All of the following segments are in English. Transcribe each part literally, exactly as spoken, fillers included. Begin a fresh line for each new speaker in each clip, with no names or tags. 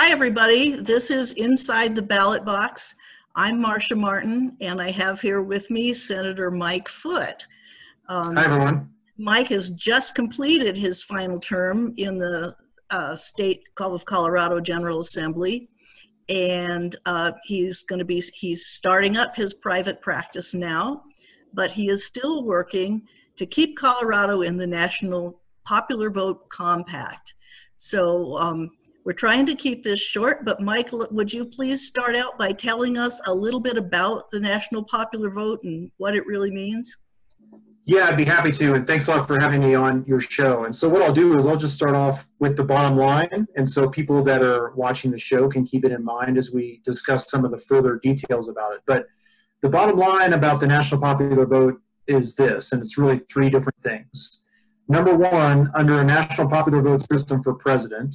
Hi, everybody. This is Inside the Ballot Box. I'm Marcia Martin, and I have here with me Senator Mike Foote.
Um, Hi, everyone.
Mike has just completed his final term in the uh, state of Colorado General Assembly, and uh, he's going to be, he's starting up his private practice now, but he is still working to keep Colorado in the National Popular Vote Compact. So um, we're trying to keep this short, but Mike, would you please start out by telling us a little bit about the National Popular Vote and what it really means?
Yeah, I'd be happy to, and thanks a lot for having me on your show. And so what I'll do is I'll just start off with the bottom line, and so people that are watching the show can keep it in mind as we discuss some of the further details about it. But the bottom line about the National Popular Vote is this, and it's really three different things. Number one, under a National Popular Vote system for president,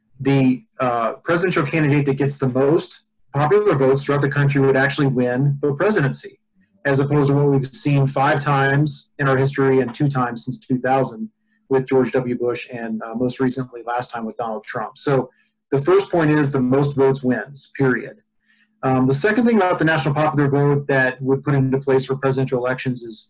the uh, presidential candidate that gets the most popular votes throughout the country would actually win the presidency, as opposed to what we've seen five times in our history and two times since two thousand with George W. Bush and uh, most recently last time with Donald Trump. So the first point is the most votes wins, period. Um, the second thing about the National Popular Vote that would put into place for presidential elections is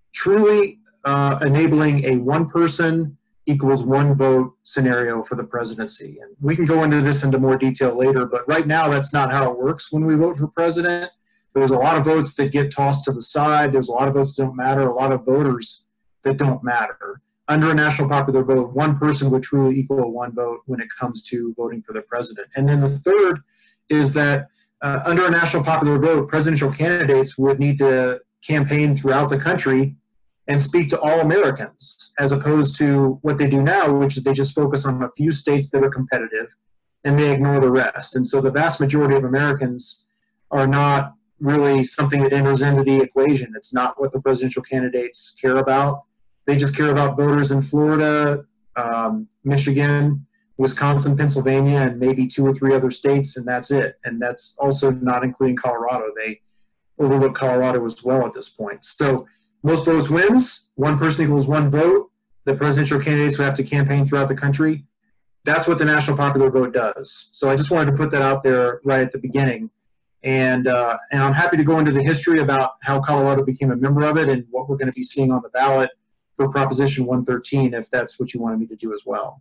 truly uh, enabling a one person equals one vote scenario for the presidency. And we can go into this into more detail later, but right now that's not how it works when we vote for president. There's a lot of votes that get tossed to the side. There's a lot of votes that don't matter, a lot of voters that don't matter. Under a National Popular Vote, one person would truly equal one vote when it comes to voting for the president. And then the third is that uh, under a National Popular Vote, presidential candidates would need to campaign throughout the country and speak to all Americans, as opposed to what they do now, which is they just focus on a few states that are competitive and they ignore the rest. And so the vast majority of Americans are not really something that enters into the equation. It's not what the presidential candidates care about. They just care about voters in Florida, um, Michigan, Wisconsin, Pennsylvania, and maybe two or three other states, and that's it. And that's also not including Colorado. They overlook Colorado as well at this point. So most votes wins, one person equals one vote. The presidential candidates would have to campaign throughout the country. That's what the National Popular Vote does. So I just wanted to put that out there right at the beginning. And, uh, and I'm happy to go into the history about how Colorado became a member of it and what we're going to be seeing on the ballot for Proposition one thirteen, if that's what you wanted me to do as well.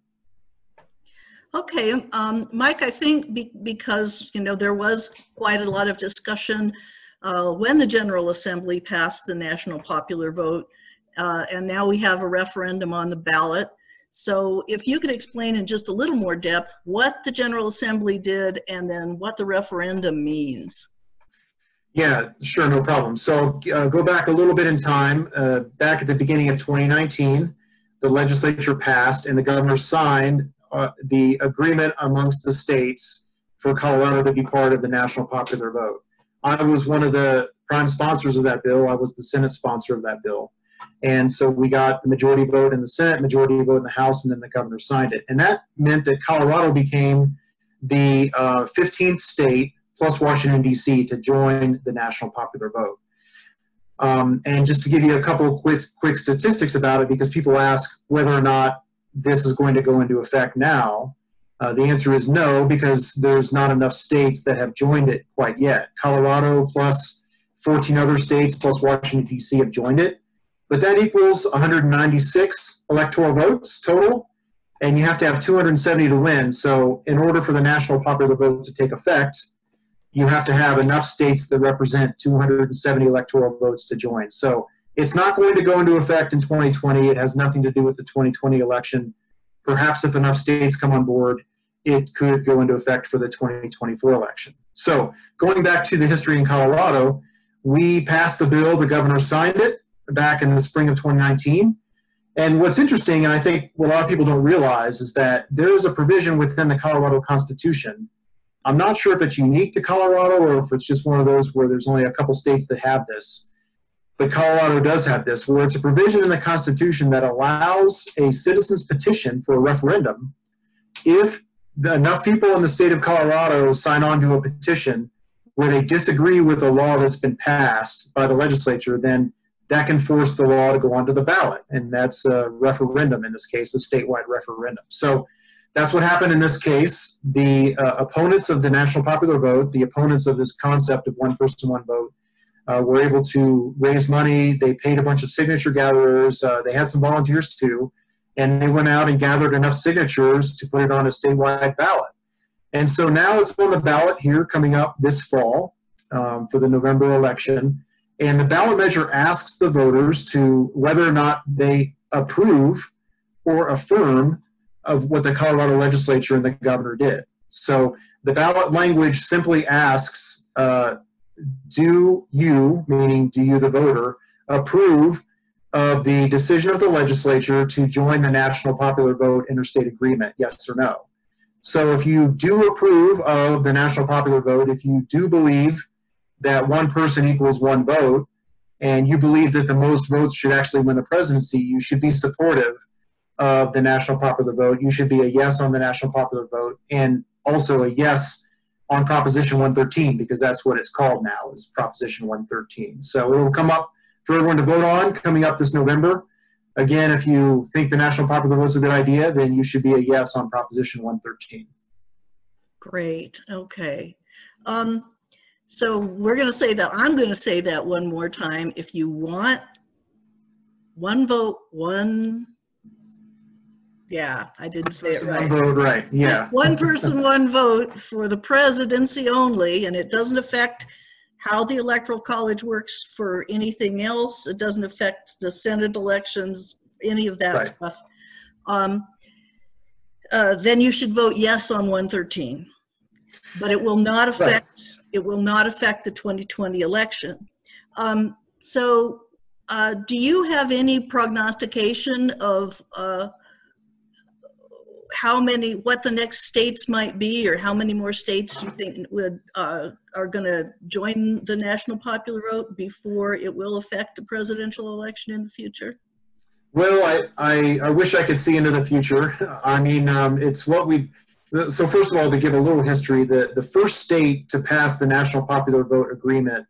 Okay, um, Mike, I think be because, you know, there was quite a lot of discussion uh, when the General Assembly passed the National Popular Vote, uh, and now we have a referendum on the ballot. So if you could explain in just a little more depth what the General Assembly did and then what the referendum means.
Yeah, sure, no problem. So uh, go back a little bit in time. Uh, back at the beginning of twenty nineteen, the legislature passed and the governor signed uh, the agreement amongst the states for Colorado to be part of the National Popular Vote. I was one of the prime sponsors of that bill. I was the Senate sponsor of that bill. And so we got the majority vote in the Senate, majority vote in the House, and then the governor signed it. And that meant that Colorado became the uh, fifteenth state, plus Washington, D C, to join the National Popular Vote. Um, and just to give you a couple of quick, quick statistics about it, because people ask whether or not this is going to go into effect now, uh, the answer is no, because there's not enough states that have joined it quite yet. Colorado plus fourteen other states plus Washington, D C have joined it. But that equals one hundred ninety-six electoral votes total, and you have to have two hundred seventy to win. So in order for the National Popular Vote to take effect, you have to have enough states that represent two hundred seventy electoral votes to join. So it's not going to go into effect in twenty twenty. It has nothing to do with the twenty twenty election. Perhaps if enough states come on board, it could go into effect for the twenty twenty-four election. So going back to the history in Colorado, we passed the bill, the governor signed it back in the spring of twenty nineteen. And what's interesting, and I think what a lot of people don't realize, is that there is a provision within the Colorado Constitution. I'm not sure if it's unique to Colorado or if it's just one of those where there's only a couple states that have this. But Colorado does have this, where it's a provision in the Constitution that allows a citizen's petition for a referendum if enough people in the state of Colorado sign on to a petition where they disagree with a law that's been passed by the legislature, then that can force the law to go onto the ballot. And that's a referendum, in this case, a statewide referendum. So that's what happened in this case. The uh, opponents of the national popular vote, the opponents of this concept of one person, one vote, uh, were able to raise money. They paid a bunch of signature gatherers. Uh, they had some volunteers too, and they went out and gathered enough signatures to put it on a statewide ballot. And so now it's on the ballot here coming up this fall um, for the November election. And the ballot measure asks the voters to whether or not they approve or affirm of what the Colorado legislature and the governor did. So the ballot language simply asks, uh, do you, meaning do you the voter, approve of the decision of the legislature to join the national popular vote interstate agreement, yes or no? So if you do approve of the national popular vote, if you do believe that one person equals one vote, and you believe that the most votes should actually win the presidency, you should be supportive of the national popular vote. You should be a yes on the national popular vote, and also a yes on Proposition one thirteen, because that's what it's called now, is Proposition one thirteen. So it will come up for everyone to vote on coming up this November. Again, if you think the national popular vote is a good idea, then you should be a yes on Proposition one thirteen.
Great. Okay. Um, so we're going to say that, I'm going to say that one more time. If you want one vote, one, yeah, I didn't say it right.
One vote, right, yeah.
One person, one vote for the presidency only, and it doesn't affect how the Electoral College works for anything else. It doesn't affect the Senate elections, any of that
right.
stuff. Um, uh, then you should vote yes on one thirteen. But it will not affect, right. it will not affect the twenty twenty election. Um, so uh, do you have any prognostication of uh, how many, what the next states might be, or how many more states you think would uh, are going to join the national popular vote before it will affect the presidential election in the future?
Well, I, I, I wish I could see into the future. I mean, um, it's what we've, so first of all, to give a little history, the, the first state to pass the national popular vote agreement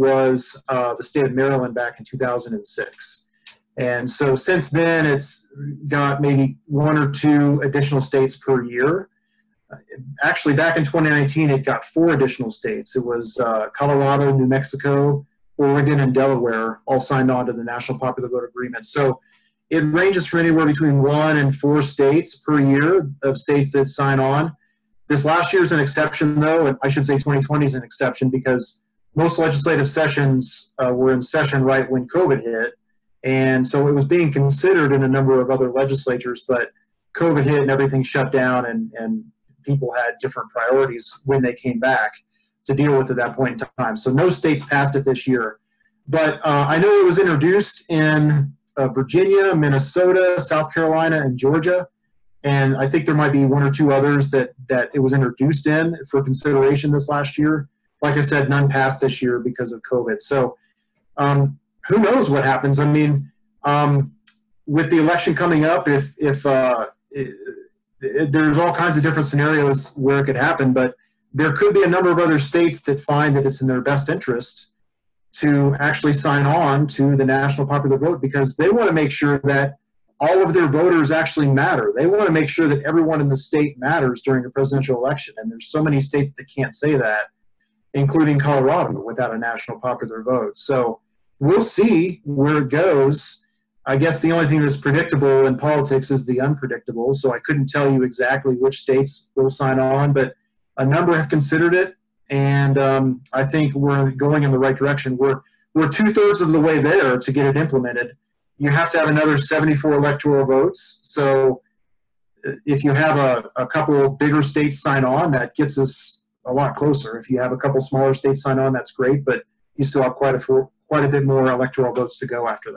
was uh, the state of Maryland back in two thousand six. And so since then, it's got maybe one or two additional states per year. Actually, back in twenty nineteen, it got four additional states. It was uh, Colorado, New Mexico, Oregon, and Delaware all signed on to the national popular vote agreement. So it ranges from anywhere between one and four states per year of states that sign on. This last year is an exception, though, and I should say twenty twenty is an exception because most legislative sessions uh, were in session right when COVID hit. And so it was being considered in a number of other legislatures, but COVID hit and everything shut down, and, and people had different priorities when they came back to deal with at that point in time. So no states passed it this year. But uh, I know it was introduced in uh, Virginia, Minnesota, South Carolina, and Georgia. And I think there might be one or two others that, that it was introduced in for consideration this last year. Like I said, none passed this year because of COVID. So um, who knows what happens? I mean, um, with the election coming up, if, if uh, it, it, there's all kinds of different scenarios where it could happen, but there could be a number of other states that find that it's in their best interest to actually sign on to the national popular vote because they want to make sure that all of their voters actually matter. They want to make sure that everyone in the state matters during a presidential election. And there's so many states that can't say that, including Colorado, without a national popular vote. So we'll see where it goes. I guess the only thing that's predictable in politics is the unpredictable. So I couldn't tell you exactly which states will sign on, but a number have considered it. And um, I think we're going in the right direction. We're, we're two-thirds of the way there to get it implemented. You have to have another seventy-four electoral votes. So if you have a, a couple of bigger states sign on, that gets us a lot closer. If you have a couple smaller states sign on, that's great, but you still have quite a, quite a bit more electoral votes to go after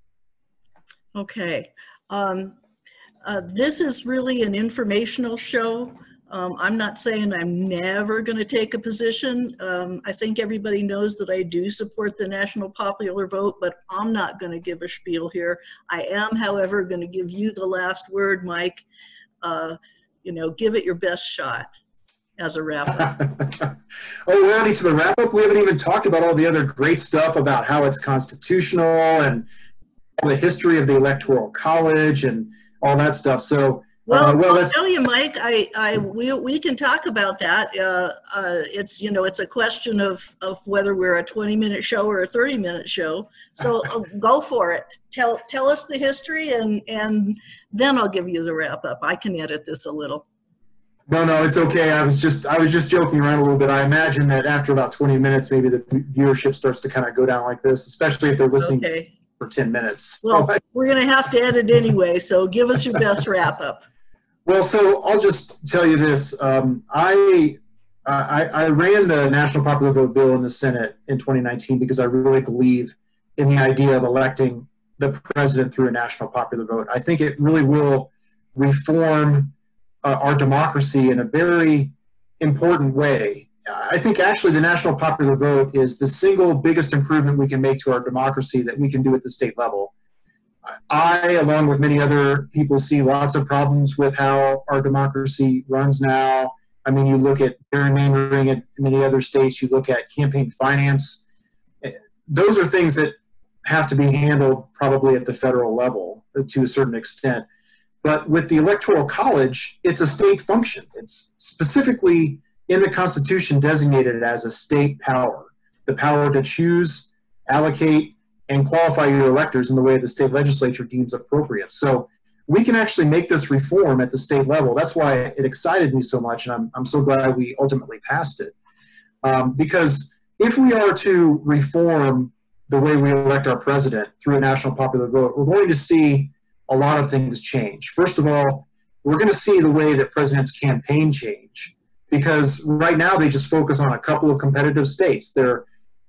that.
Okay. Um, uh, this is really an informational show. Um, I'm not saying I'm never going to take a position. Um, I think everybody knows that I do support the national popular vote, but I'm not going to give a spiel here. I am, however, going to give you the last word, Mike. Uh, you know, give it your best shot as a wrap-up.
Oh, we're already to the wrap-up? We haven't even talked about all the other great stuff about how it's constitutional and the history of the Electoral College and all that stuff. So
Well,
Uh, well,
I'll
that's
tell you, Mike, I, I, we, we can talk about that. Uh, uh, it's, you know, it's a question of, of whether we're a twenty minute show or a thirty minute show. So uh, go for it. Tell, tell us the history, and, and then I'll give you the wrap up. I can edit this a little.
no, no, it's okay. I was just, I was just joking around a little bit. I imagine that after about twenty minutes, maybe the viewership starts to kind of go down like this, especially if they're listening
Okay.
for ten minutes.
Well,
So I,
we're going to have to edit anyway, so give us your best wrap up.
Well, so I'll just tell you this. Um, I, I I ran the National Popular Vote bill in the Senate in twenty nineteen because I really believe in the idea of electing the president through a national popular vote. I think it really will reform uh, our democracy in a very important way. I think actually the national popular vote is the single biggest improvement we can make to our democracy that we can do at the state level. I, along with many other people, see lots of problems with how our democracy runs now. I mean, you look at gerrymandering in many other states, you look at campaign finance. Those are things that have to be handled probably at the federal level to a certain extent. But with the Electoral College, it's a state function. It's specifically in the Constitution designated as a state power, the power to choose, allocate, and qualify your electors in the way the state legislature deems appropriate. So we can actually make this reform at the state level. That's why it excited me so much, and I'm, I'm so glad we ultimately passed it. Um, because if we are to reform the way we elect our president through a national popular vote, we're going to see a lot of things change. First of all, we're going to see the way that presidents campaign change, because right now they just focus on a couple of competitive states. They're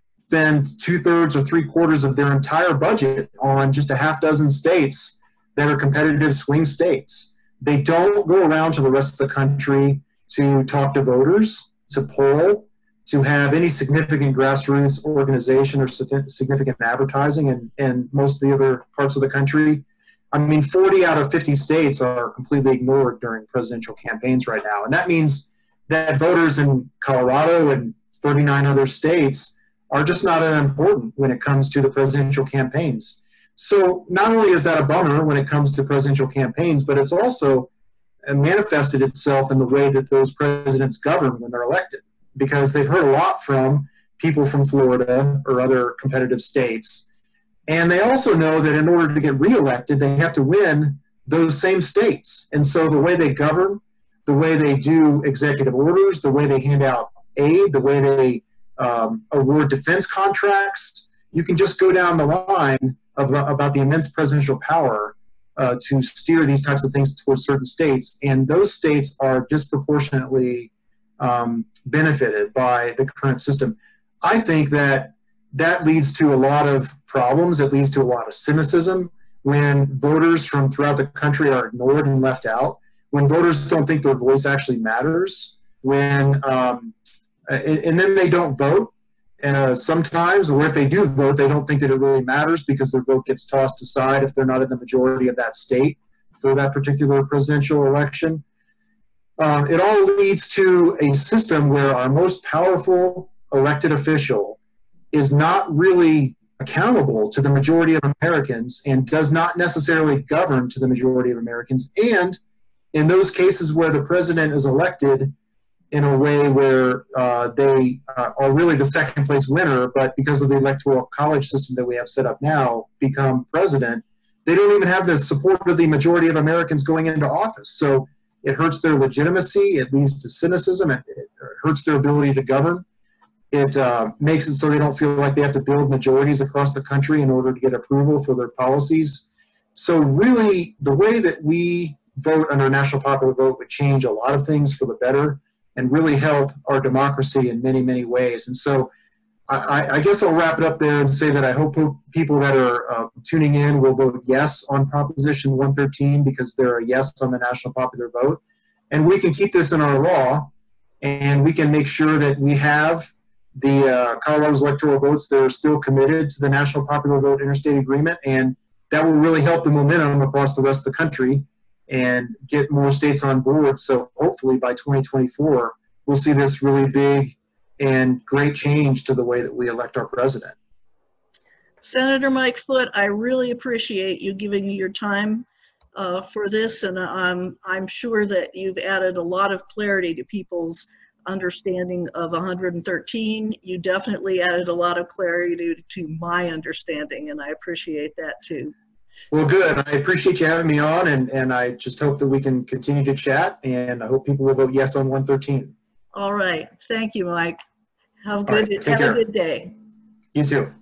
spend two-thirds or three-quarters of their entire budget on just a half dozen states that are competitive swing states. They don't go around to the rest of the country to talk to voters, to poll, to have any significant grassroots organization or significant advertising in, in most of the other parts of the country. I mean, forty out of fifty states are completely ignored during presidential campaigns right now. And that means that voters in Colorado and thirty-nine other states are just not that important when it comes to the presidential campaigns. So not only is that a bummer when it comes to presidential campaigns, but it's also manifested itself in the way that those presidents govern when they're elected, because they've heard a lot from people from Florida or other competitive states. And they also know that in order to get reelected, they have to win those same states. And so the way they govern, the way they do executive orders, the way they hand out aid, the way they um, award defense contracts, you can just go down the line of, about the immense presidential power uh, to steer these types of things towards certain states. And those states are disproportionately um, benefited by the current system. I think that that leads to a lot of problems. It leads to a lot of cynicism when voters from throughout the country are ignored and left out, when voters don't think their voice actually matters, when um, and, and then they don't vote uh, sometimes, or if they do vote, they don't think that it really matters because their vote gets tossed aside if they're not in the majority of that state for that particular presidential election. Um, it all leads to a system where our most powerful elected official is not really accountable to the majority of Americans and does not necessarily govern to the majority of Americans. And in those cases where the president is elected in a way where uh, they uh, are really the second place winner, but because of the electoral college system that we have set up now, become president, they don't even have the support of the majority of Americans going into office. So it hurts their legitimacy, it leads to cynicism, it, it hurts their ability to govern. It uh, makes it so they don't feel like they have to build majorities across the country in order to get approval for their policies. So really, the way that we vote under a national popular vote would change a lot of things for the better and really help our democracy in many, many ways. And so I, I guess I'll wrap it up there and say that I hope people that are uh, tuning in will vote yes on Proposition one thirteen because they're a yes on the national popular vote. And we can keep this in our law, and we can make sure that we have the uh, Colorado's electoral votes that are still committed to the National Popular Vote Interstate Agreement, and that will really help the momentum across the rest of the country and get more states on board. So hopefully by twenty twenty-four, we'll see this really big and great change to the way that we elect our president.
Senator Mike Foote, I really appreciate you giving me your time uh, for this, and I'm, I'm sure that you've added a lot of clarity to people's understanding of one hundred thirteen. You definitely added a lot of clarity to, to my understanding, and I appreciate that too.
Well, good. I appreciate you having me on, and, and I just hope that we can continue to chat, and I hope people will vote yes on one thirteen.
All right. Thank you, Mike. Have a
All
good,
right, take
have
care.
a good day.
You too.